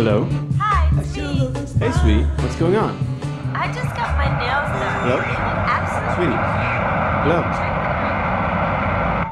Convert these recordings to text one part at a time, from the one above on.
Hello? Hi, it's me. Hey, sweetie. What's going on? I just got my nails done. Hello? They look absolutely Sweetie. great. Hello? Check them out.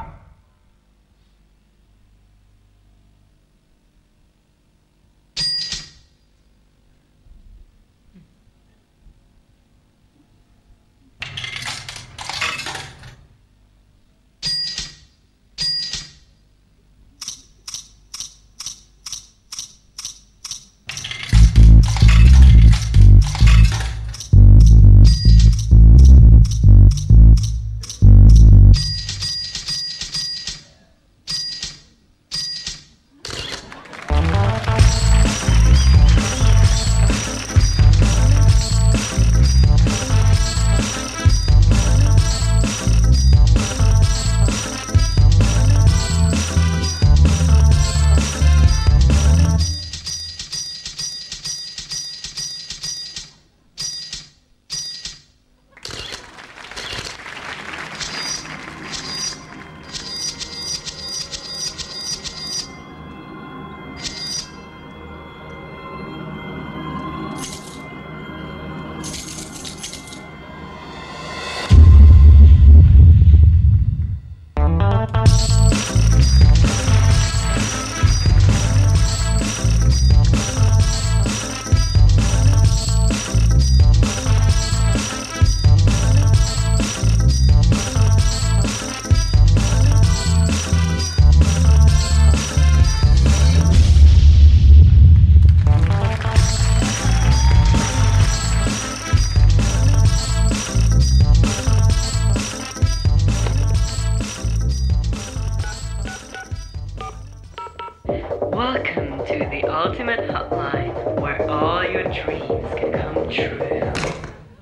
Welcome to the ultimate hotline, where all your dreams can come true.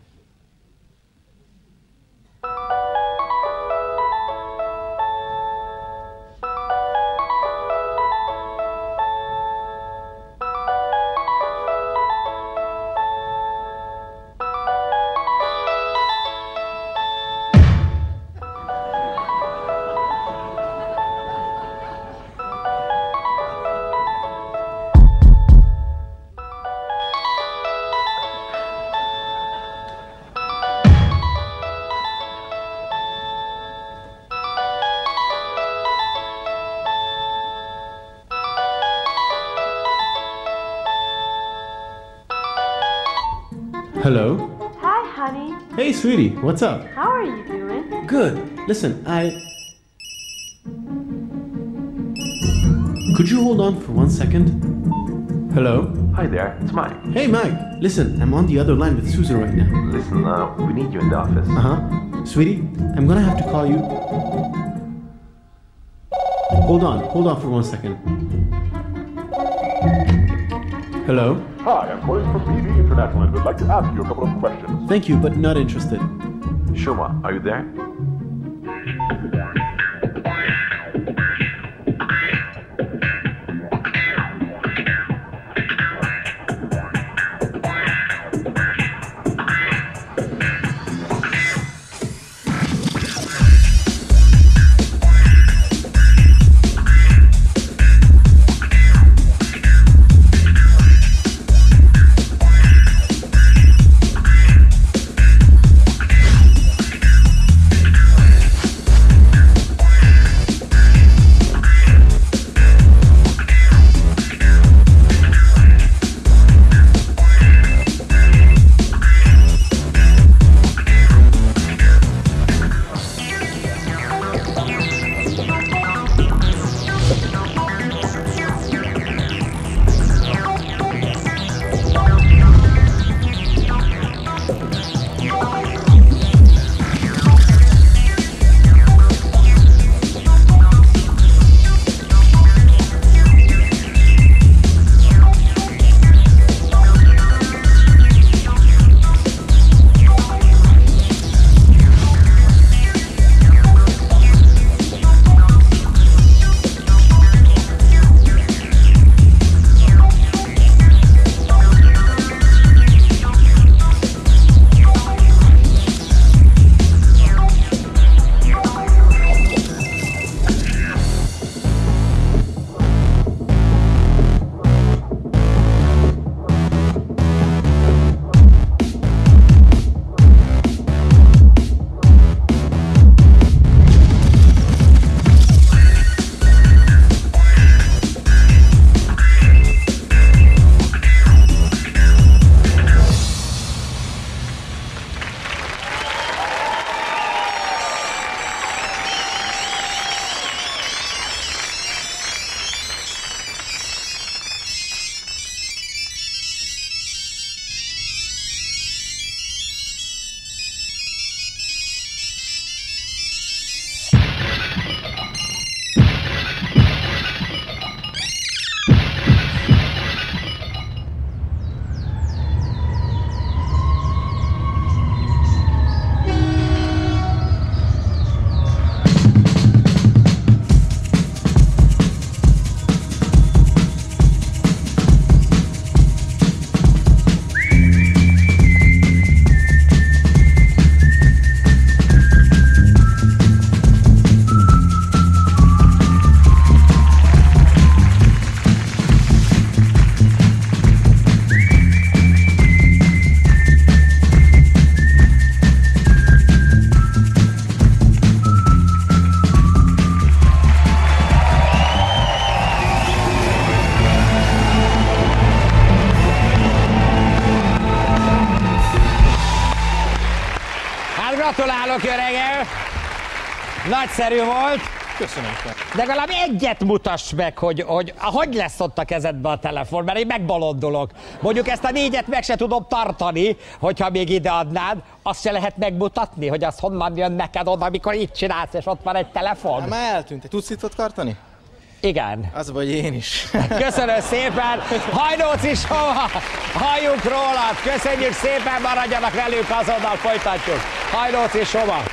Hello? Hi, honey. Hey, sweetie. What's up? How are you doing? Good. Listen, Could you hold on for 1 second? Hello? Hi there, it's Mike. Hey, Mike. Listen, I'm on the other line with Susan right now. Listen, we need you in the office. Uh-huh. Sweetie, I'm gonna have to call you. Hold on for 1 second. Hello? Hi, I'm calling from BB International and would like to ask you a couple of questions. Thank you, but not interested. Shuma, are you there? Nagyszerű volt. Köszönöm. Legalább egyet mutass meg, hogy lesz ott a kezedbe a telefon, mert én megbolondulok. Mondjuk ezt a 4-et meg se tudom tartani, hogyha még ideadnád. Azt se lehet megmutatni, hogy az honnan jön neked oda, amikor így csinálsz, és ott van egy telefon. Hát már eltűnt. Tudsz itt ott tartani? Igen. Az vagy én is. Köszönöm szépen. Hajdóci Soma, halljunk rólad. Köszönjük szépen, maradjanak velünk, azonnal folytatjuk. Hajdóci Soma.